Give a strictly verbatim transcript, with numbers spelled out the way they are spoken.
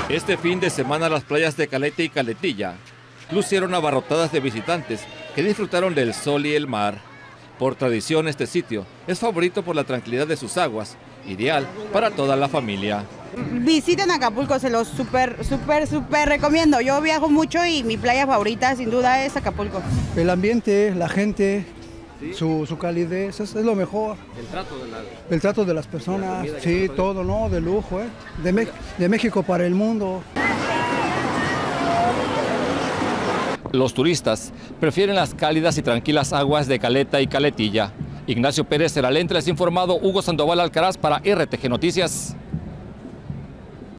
Este fin de semana las playas de Caleta y Caletilla lucieron abarrotadas de visitantes que disfrutaron del sol y el mar. Por tradición este sitio es favorito por la tranquilidad de sus aguas, ideal para toda la familia. Visiten Acapulco, se los súper, súper, súper recomiendo. Yo viajo mucho y mi playa favorita sin duda es Acapulco. El ambiente, la gente, ¿sí? su, su calidez, es, es lo mejor. El trato de, la, el trato de las personas, de sí, todo, ¿no? De lujo, ¿eh? De, Me de México para el mundo. Los turistas prefieren las cálidas y tranquilas aguas de Caleta y Caletilla. Ignacio Pérez Seralente les ha informado, Hugo Sandoval Alcaraz para R T G Noticias.